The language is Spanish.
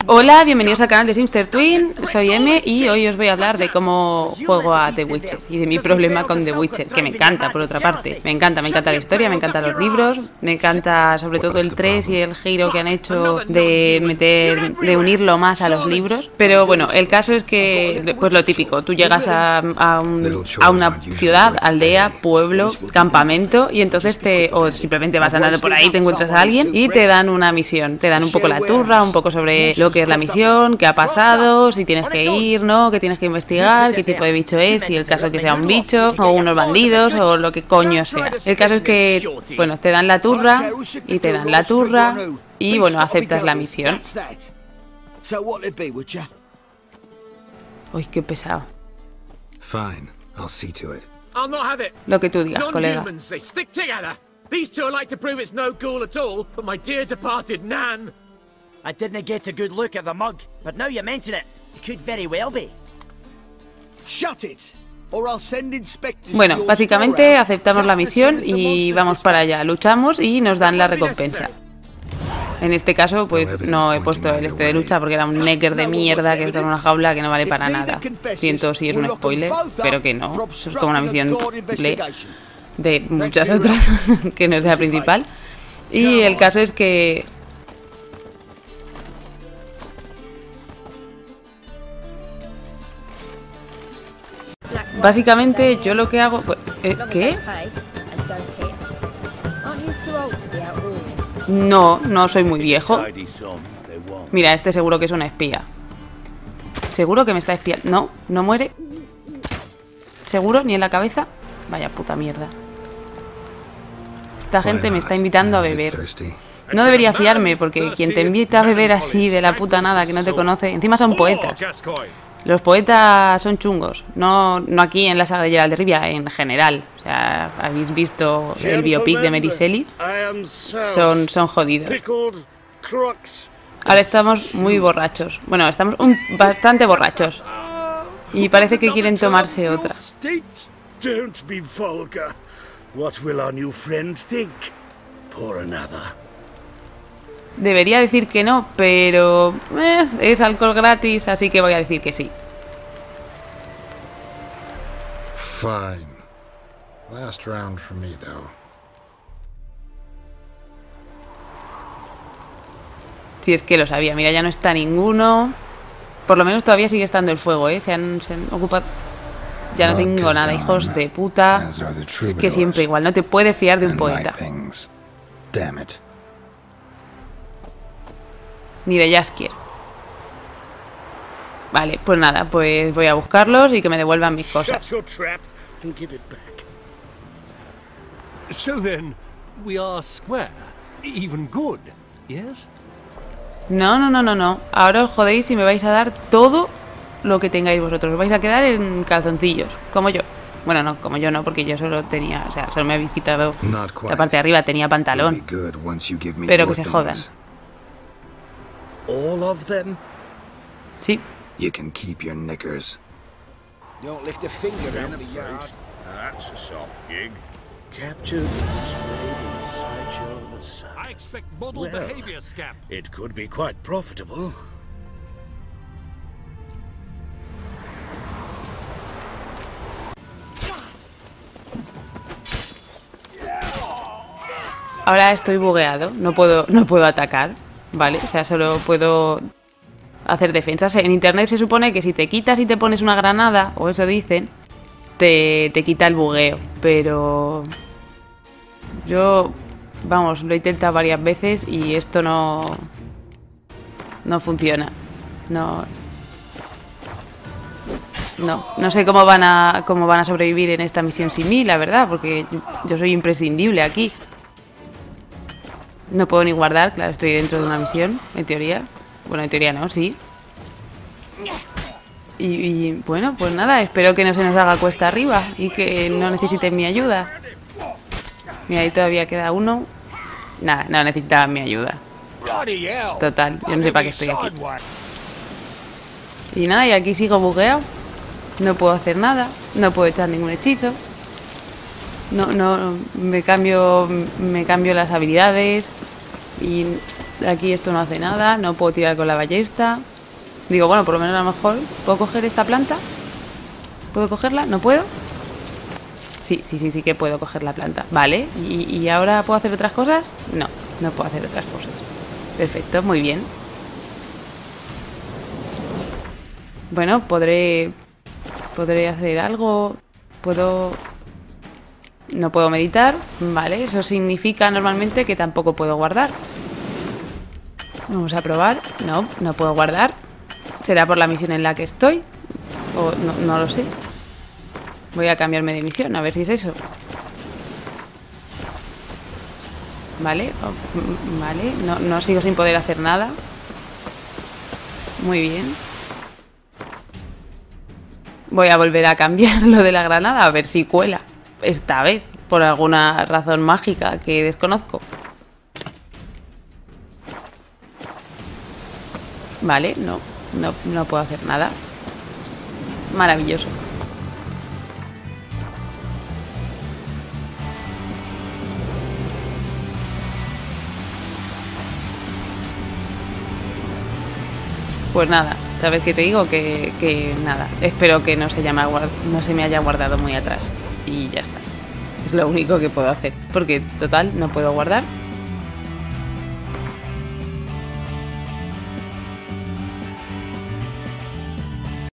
Hola, bienvenidos al canal de Simster Twin, soy M y hoy os voy a hablar de cómo juego a The Witcher y de mi problema con The Witcher, que me encanta por otra parte, me encanta la historia, me encantan los libros, me encanta sobre todo el 3 y el giro que han hecho de unirlo más a los libros, pero bueno, el caso es que, pues lo típico, tú llegas a una ciudad, aldea, pueblo, campamento y entonces o simplemente vas andando por ahí, te encuentras a alguien y te dan una misión, te dan un poco la turra, un poco sobre lo que es la misión, qué ha pasado, si tienes que ir, ¿no? Qué tienes que investigar, qué tipo de bicho es, si el caso es que sea un bicho, o unos bandidos, o lo que coño sea. El caso es que, bueno, te dan la turra, y te dan la turra, y bueno, aceptas la misión. Uy, qué pesado. Lo que tú digas, colega. I didn't get a good look at the mug, but now you mention it, it could very well be. Shut it, or I'll send inspectors. Bueno, básicamente aceptamos la misión y vamos para allá, luchamos y nos dan la recompensa. En este caso, pues no he puesto el de lucha porque era un necker de mierda que está en una jaula que no vale para nada. Siento si es un spoiler, pero que no. Es como una misión de muchas otras que no es la principal. Y el caso es que básicamente yo lo que hago... ¿Qué? No soy muy viejo. Mira, este seguro que es una espía. Seguro que me está espiando. No muere. ¿Seguro? ¿Ni en la cabeza? Vaya puta mierda. Esta gente me está invitando a beber. No debería fiarme, porque quien te invita a beber así de la puta nada que no te conoce... Encima son poetas. Los poetas son chungos, no aquí en la saga de Geralt de Rivia, en general. O sea, habéis visto el biopic de Mary Shelley, son jodidos. Ahora estamos muy borrachos. Bueno, estamos bastante borrachos. Y parece que quieren tomarse otra. Debería decir que no, pero es alcohol gratis, así que voy a decir que sí. Fine. Last round for me, though. Si es que lo sabía, mira, ya no está ninguno. Por lo menos todavía sigue estando el fuego, ¿eh? Se han ocupado... Ya no tengo nada, hijos de puta. Es que siempre igual, no te puedes fiar de un poeta. Ni de Jaskier. Vale, pues nada, pues voy a buscarlos y que me devuelvan mis cosas. No. Ahora os jodéis y me vais a dar todo lo que tengáis vosotros. Os vais a quedar en calzoncillos, como yo. Bueno, no, como yo no, porque yo solo tenía... O sea, solo me habéis quitado la parte de arriba, tenía pantalón. Pero que se jodan. All of them? Sí. You can keep your knickers. Don't lift a finger around the yard. That's a soft gig. Captured and slayed inside your side. I expect model behavior, scamp. It could be quite profitable. Ahora estoy bugueado, no puedo atacar, ¿vale? O sea, solo puedo hacer defensas. En internet se supone que si te quitas y te pones una granada, o eso dicen, te quita el bugueo. Pero yo, vamos, lo he intentado varias veces y esto no funciona. No sé cómo van a sobrevivir en esta misión sin mí, la verdad, porque yo soy imprescindible aquí. No puedo ni guardar, claro, estoy dentro de una misión, en teoría. Bueno, en teoría no, sí. Y bueno, pues nada, espero que no se nos haga cuesta arriba y que no necesiten mi ayuda. Mira, ahí todavía queda uno. Nada, no necesitaban mi ayuda. Total, yo no sé para qué estoy aquí. Y nada, y aquí sigo bugueado. No puedo hacer nada, no puedo echar ningún hechizo. Me cambio las habilidades. Y Aquí esto no hace nada, no puedo tirar con la ballesta. Digo, bueno, por lo menos a lo mejor puedo coger esta planta. ¿Puedo cogerla? ¿No puedo? Sí que puedo coger la planta. Vale, ¿y ahora puedo hacer otras cosas? No, no puedo hacer otras cosas. Perfecto, muy bien. Bueno, podré hacer algo. No puedo meditar. Vale, eso significa normalmente que tampoco puedo guardar. Vamos a probar. No, no puedo guardar. ¿Será por la misión en la que estoy? O no lo sé. Voy a cambiarme de misión, a ver si es eso. Vale, vale. No sigo sin poder hacer nada. Muy bien. Voy a volver a cambiar lo de la granada, a ver si cuela. Esta vez, por alguna razón mágica que desconozco. Vale, no puedo hacer nada. Maravilloso. Pues nada, ¿sabes qué te digo? Que nada, espero que no se me haya guardado muy atrás. Y ya está. Es lo único que puedo hacer. Porque, total, no puedo guardar.